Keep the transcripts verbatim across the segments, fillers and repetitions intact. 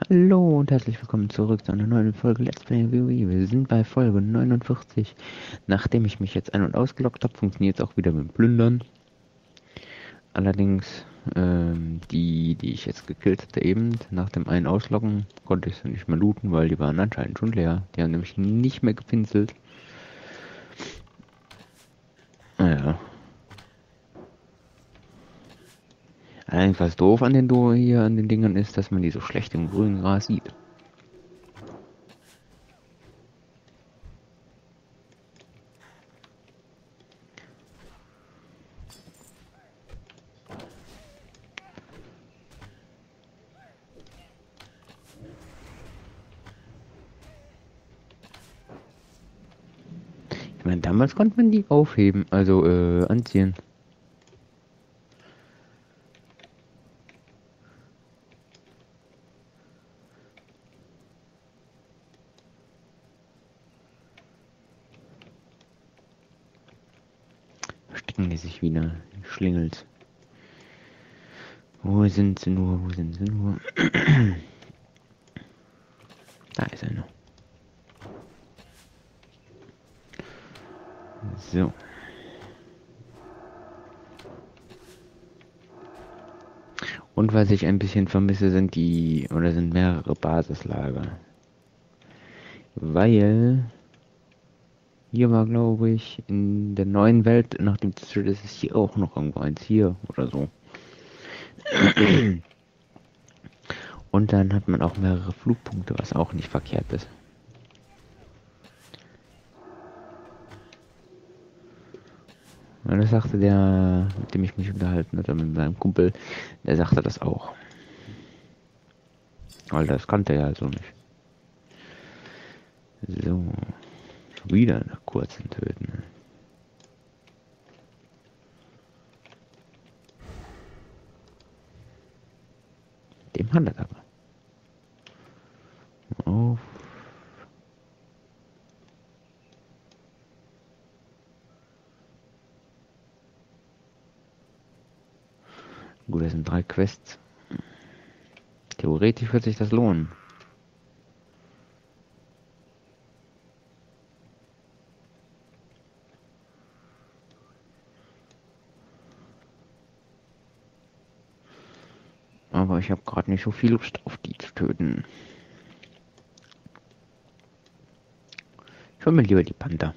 Hallo und herzlich willkommen zurück zu einer neuen Folge Let's Play WoW. Wir sind bei Folge neunundvierzig. Nachdem ich mich jetzt ein- und ausgeloggt habe, funktioniert es auch wieder mit dem Plündern. Allerdings, ähm, die, die ich jetzt gekillt hatte eben, nach dem einen Ausloggen, konnte ich sie nicht mehr looten, weil die waren anscheinend schon leer. Die haben nämlich nicht mehr gepinselt. Naja. Allerdings, was doof an den Do hier an den Dingern ist, dass man die so schlecht im grünen Gras sieht. Ich meine, damals konnte man die aufheben, also äh, anziehen. Verstecken die sich wieder, die Schlingels. Wo sind sie nur? Wo sind sie nur? Da ist er noch. So. Und was ich ein bisschen vermisse, sind die, oder sind mehrere Basislager. Weil hier war, glaube ich, in der neuen Welt, nachdem das steht, ist es hier auch noch irgendwo eins hier oder so. Und dann hat man auch mehrere Flugpunkte, was auch nicht verkehrt ist. Und das sagte der, mit dem ich mich unterhalten hatte, mit meinem Kumpel, der sagte das auch. Weil das kannte er ja so nicht. So. Wieder nach kurzen Töten. Dem handelt aber. Auf. Gut, das sind drei Quests. Theoretisch wird sich das lohnen. Aber ich habe gerade nicht so viel Lust auf die zu töten. Ich hol mir lieber die Panther.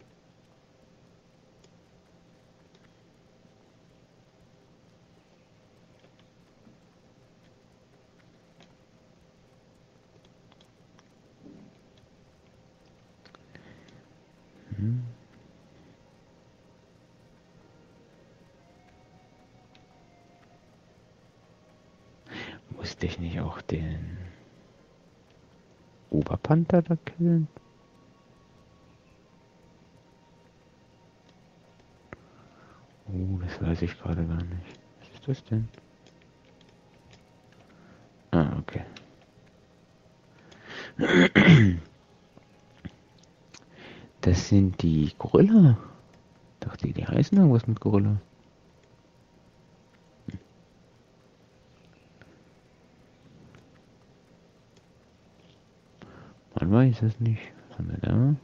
Hm. Musste ich nicht auch den Oberpanther da killen? Oh, das weiß ich gerade gar nicht. Was ist das denn? Ah, okay. Das sind die Gorilla. Dachte ich, die heißen irgendwas mit Gorilla. Man weiß es nicht. Was haben wir da?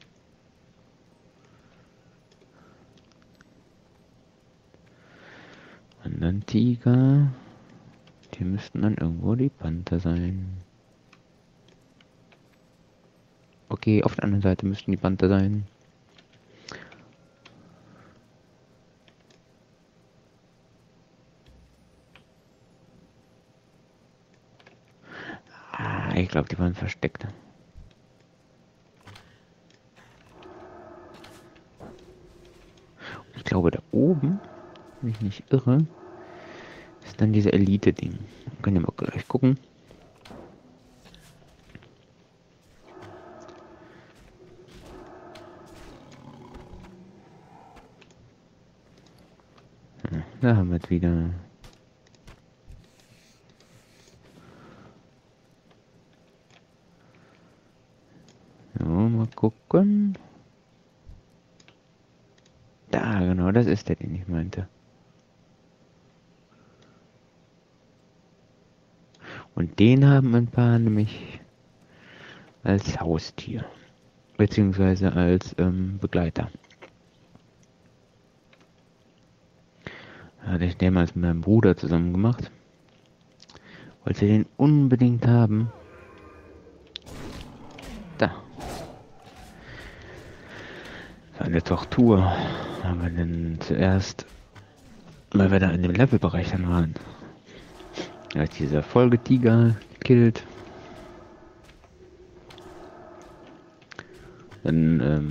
Und dann Tiger. Die müssten dann irgendwo die Panther sein. Okay, auf der anderen Seite müssten die Panther sein. Ah, ich glaube, die waren versteckt. Ich glaube, da oben, wenn ich nicht irre, ist dann diese Elite-Ding. Können wir mal gleich gucken. Ja, da haben wir es wieder. So, mal gucken. Da, genau, das ist der, den ich meinte. Und den haben ein paar nämlich als Haustier. Beziehungsweise als ähm, Begleiter. Hatte ich damals mit meinem Bruder zusammen gemacht. Wollte den unbedingt haben. Da. Das war eine Tortur. Haben wir dann zuerst, weil wir da in dem Levelbereich dann waren, da ist dieser Folgetiger gekillt. Dann ähm,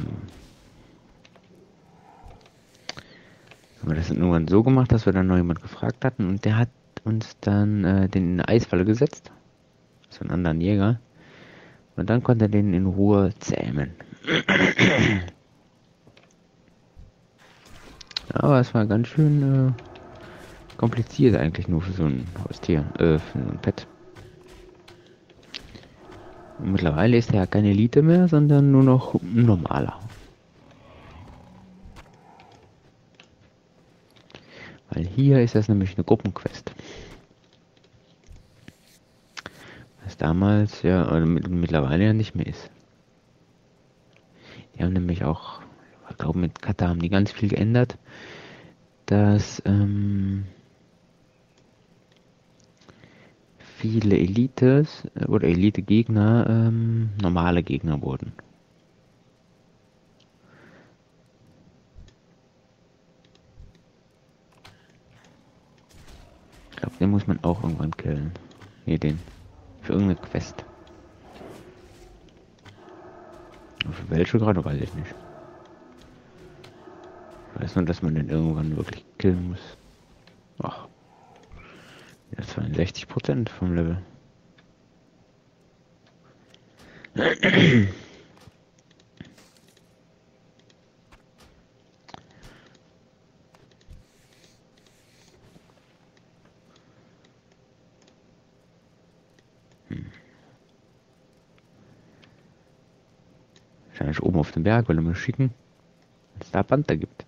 haben wir das dann irgendwann so gemacht, dass wir dann noch jemand gefragt hatten und der hat uns dann äh, den in eine Eisfalle gesetzt. So einen anderen Jäger. Und dann konnte er den in Ruhe zähmen. Aber es war ganz schön äh, kompliziert eigentlich nur für so ein Haustier, äh, für so ein Pet. Und mittlerweile ist er ja kein Elite mehr, sondern nur noch ein normaler. Weil hier ist das nämlich eine Gruppenquest. Was damals ja, oder mit, mittlerweile ja nicht mehr ist. Die haben nämlich auch, ich glaube mit Kata haben die ganz viel geändert, dass ähm, viele Elites oder Elite-Gegner ähm, normale Gegner wurden. Ich glaube, den muss man auch irgendwann killen. Hier den. Für irgendeine Quest. Aber für welche gerade, weiß ich nicht. Ich weiß nur, dass man den irgendwann wirklich killen muss. Ach. Ja, zweiundsechzig Prozent vom Level. Hm. Wahrscheinlich oben auf dem Berg, weil wir mal schicken, wenn es da Panther gibt.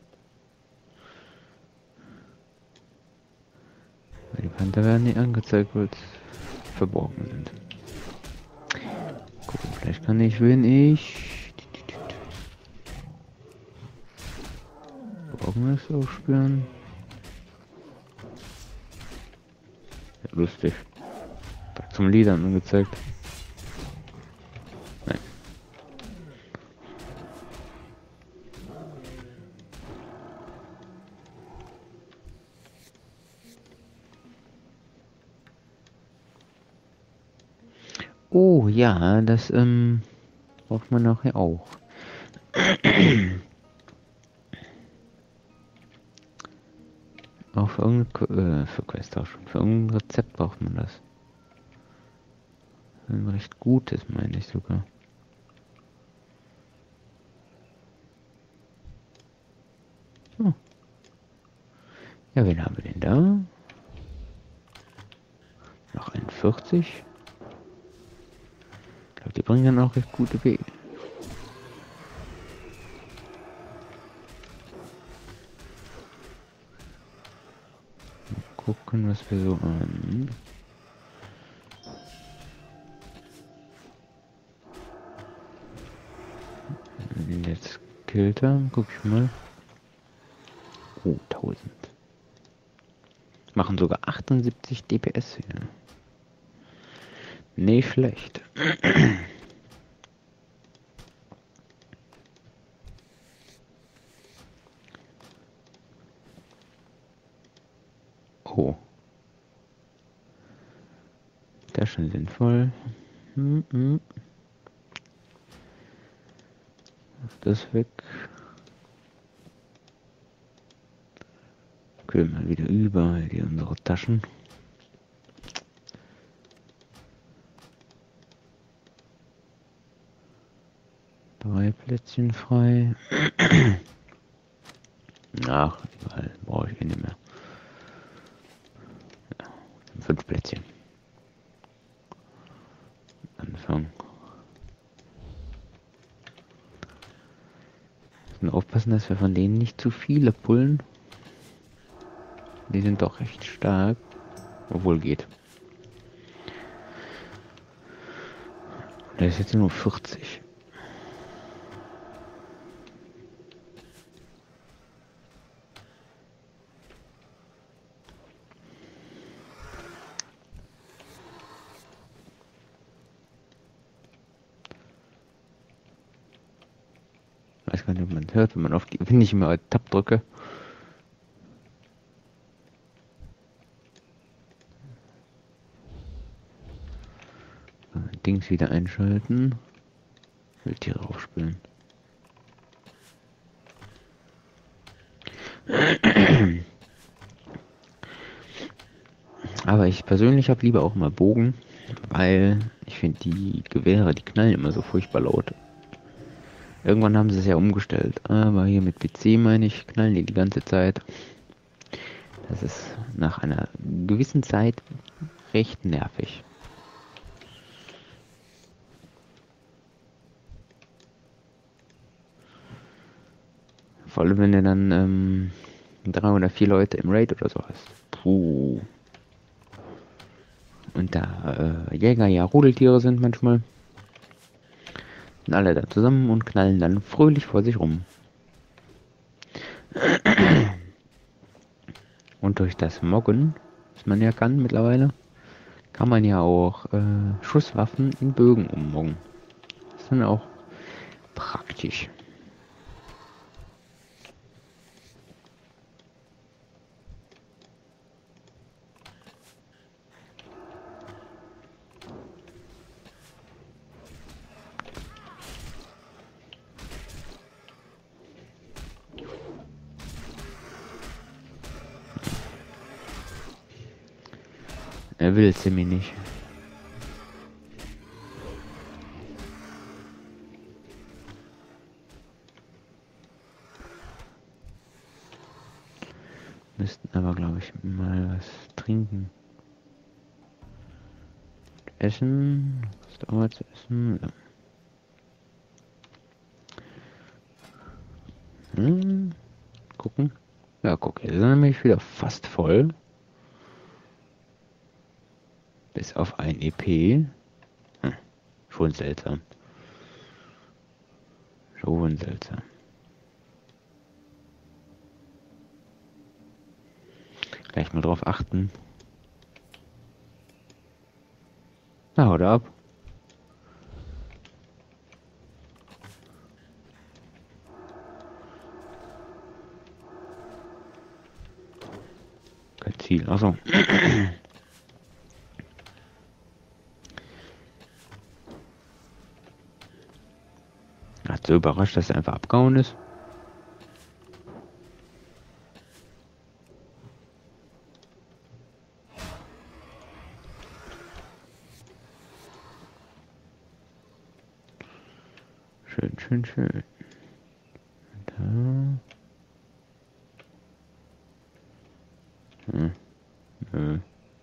Weil die Panther werden nicht angezeigt, weil es verborgen sind. Gucken, vielleicht kann ich, wenn ich Verborgenes aufspüren. Ja, lustig. Direkt zum Liedern angezeigt. Nein. Oh ja, das ähm, braucht man nachher auch. Auch für irgendein äh, für Quest auch schon. Für irgendein Rezept braucht man das. Ein recht gutes, meine ich sogar. Oh. Ja, wen haben wir denn da? Noch einundvierzig. Ich glaube, die bringen dann auch recht gute Wege. Gucken, was wir so an. Den jetzt killt haben, guck ich mal. Oh, tausend. Machen sogar achtundsiebzig D P S hier. Nicht schlecht. Oh. Das ist schon sinnvoll. Hm, hm. Das weg. Kühlen mal wieder überall die unsere Taschen. Drei Plätzchen frei. Ach, überall brauche ich eh nicht mehr. Ja, fünf Plätzchen. Anfang. Müssen aufpassen, dass wir von denen nicht zu viele pullen. Die sind doch recht stark. Obwohl geht. Der ist jetzt nur vierzig. Ich weiß gar nicht, ob man es hört, wenn man auf die, wenn ich immer Tab drücke. Dings wieder einschalten. Wildtiere aufspülen. Aber ich persönlich habe lieber auch mal Bogen, weil ich finde die Gewehre, die knallen immer so furchtbar laut. Irgendwann haben sie es ja umgestellt, aber hier mit P C meine ich, knallen die die ganze Zeit. Das ist nach einer gewissen Zeit recht nervig. Vor allem, wenn du dann ähm, drei oder vier Leute im Raid oder so hast. Puh. Und da äh, Jäger ja Rudeltiere sind manchmal. Sind alle da zusammen und knallen dann fröhlich vor sich rum. Und durch das Moggen, was man ja kann mittlerweile, kann man ja auch äh, Schusswaffen in Bögen ummoggen. Das ist dann auch praktisch. Er will sie mir nicht. Müssten aber, glaube ich, mal was trinken. Essen. Was dauert zu essen? Ja. Hm. Gucken. Ja, guck, hier sind nämlich wieder fast voll. Bis auf ein E P. Hm. Schon seltsam. Schon seltsam. Gleich mal drauf achten. Na, haut ab. Kein Ziel. Achso. Hat so überrascht, dass er einfach abgehauen ist. Schön, schön, schön. Da. Hm. Nö.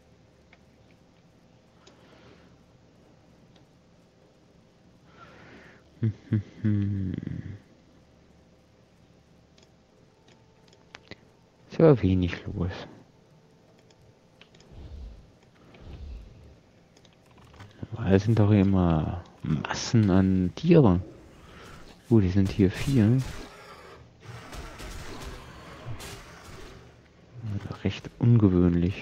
Hm, hm, hm. Ist aber wenig los. Weil es sind doch immer Massen an Tieren. Gut, die sind hier vier. Also recht ungewöhnlich.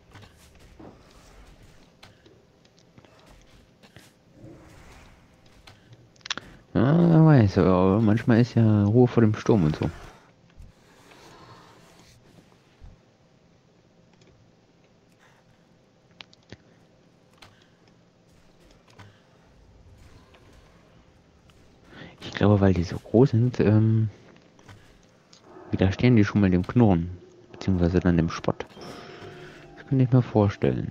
Ja, wer weiß, aber manchmal ist ja Ruhe vor dem Sturm und so. Ich glaube, weil die so groß sind, ähm, widerstehen die schon mal dem Knurren. Beziehungsweise dann dem Spott. Das kann ich mir vorstellen.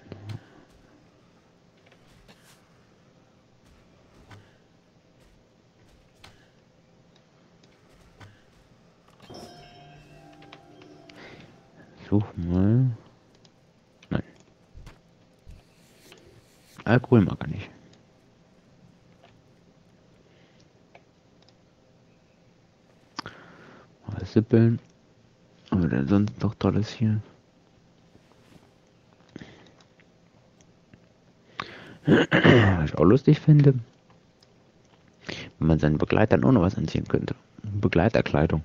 Such mal. Nein. Alkohol mag er nicht. Mal sippeln. Was denn sonst noch tolles hier? Was ich auch lustig finde, Wenn man seinen Begleitern auch noch was anziehen könnte. Begleiterkleidung.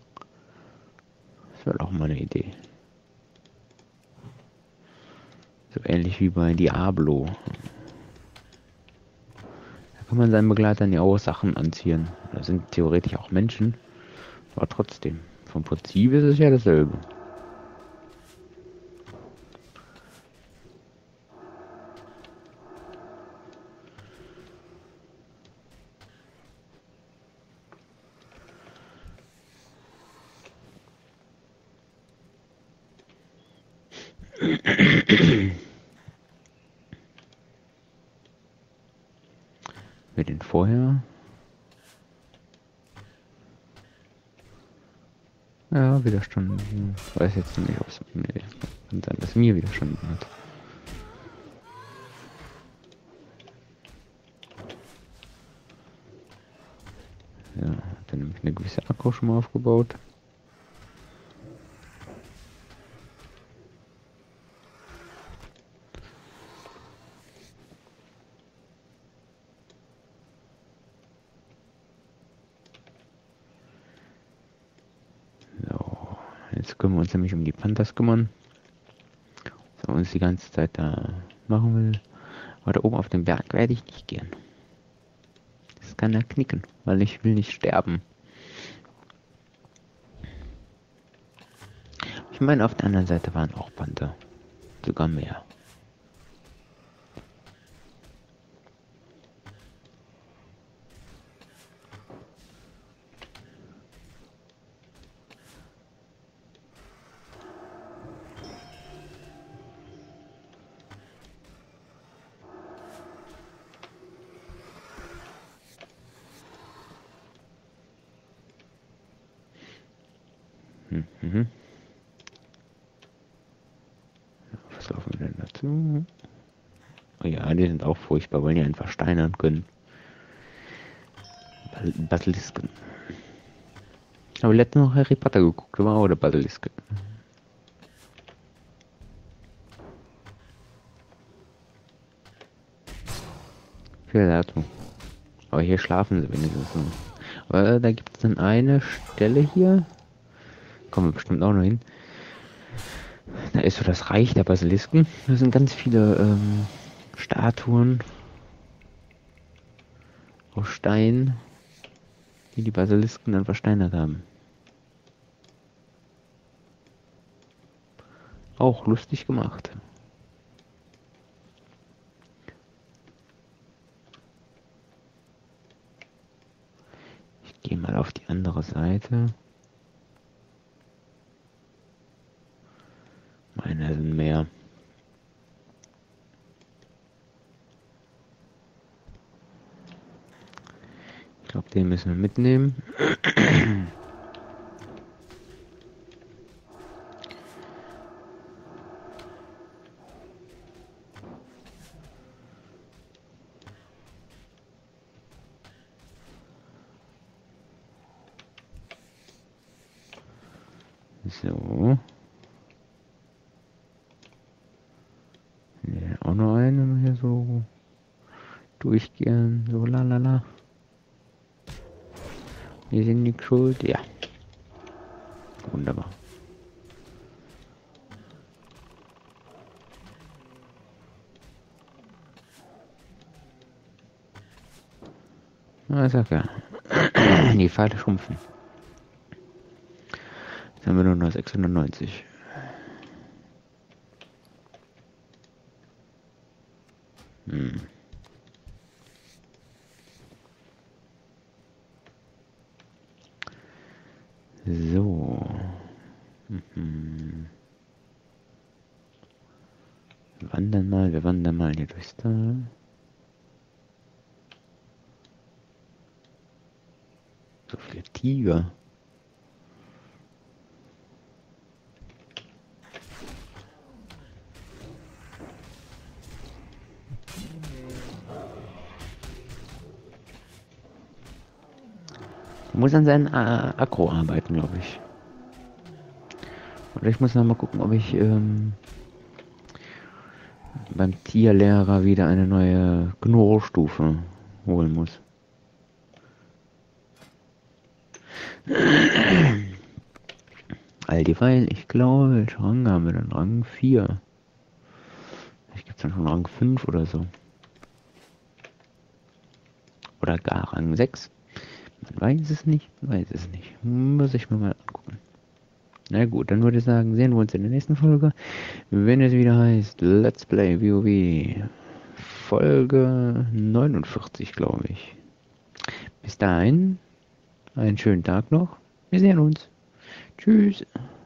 Das wäre auch mal eine Idee. So ähnlich wie bei Diablo. Da kann man seinen Begleitern ja auch Sachen anziehen. Das sind theoretisch auch Menschen. Aber trotzdem. Vom Prinzip ist es ja dasselbe. Wir den vorher. Ja, Widerstand. Ich weiß jetzt nicht, ob es. Nee, kann sein, dass mir Widerstand hat. Ja, dann nämlich eine gewisse Akku schon mal aufgebaut. Jetzt können wir uns nämlich um die Panthers kümmern. Was er uns die ganze Zeit da machen will. Aber da oben auf dem Berg werde ich nicht gehen. Das kann er knicken, weil ich will nicht sterben. Ich meine, auf der anderen Seite waren auch Panther. Sogar mehr. Mhm. Was laufen wir denn dazu? Oh ja, die sind auch furchtbar, wollen ja einfach steinern können. Basilisken. Aber letztens noch Harry Potter geguckt, da war auch der Basiliske. Viel dazu. Aber hier schlafen sie wenigstens so. Aber da gibt es dann eine Stelle hier. Kommen wir bestimmt auch noch hin. Da ist so das Reich der Basilisken. Da sind ganz viele ähm, Statuen aus Stein, die die Basilisken dann versteinert haben. Auch lustig gemacht. Ich gehe mal auf die andere Seite. Meine sind mehr. Ich glaube, den müssen wir mitnehmen. So. Ja, auch noch einen, wenn wir hier so durchgehen. So lalala. Wir sind nicht schuld. Ja. Wunderbar. Na, ist auch ja. Die Pfeile schrumpfen. Jetzt haben wir nur noch sechshundertneunzig. Hm. So. Mhm. Wir wandern mal, wir wandern mal hier durchs Tal. So viele Tiger. Ich muss an seinen äh, Akku arbeiten, glaube ich. Oder ich muss noch mal gucken, ob ich ähm, beim Tierlehrer wieder eine neue Knurrstufe holen muss. Aldiweil, ich glaube, welchen Rang haben wir dann? Rang vier. Vielleicht gibt es dann schon Rang fünf oder so. Oder gar Rang sechs. Man weiß es nicht, man weiß es nicht. Muss ich mir mal angucken. Na gut, dann würde ich sagen, sehen wir uns in der nächsten Folge. Wenn es wieder heißt Let's Play WoW. Folge neunundvierzig, glaube ich. Bis dahin, einen schönen Tag noch. Wir sehen uns. Tschüss.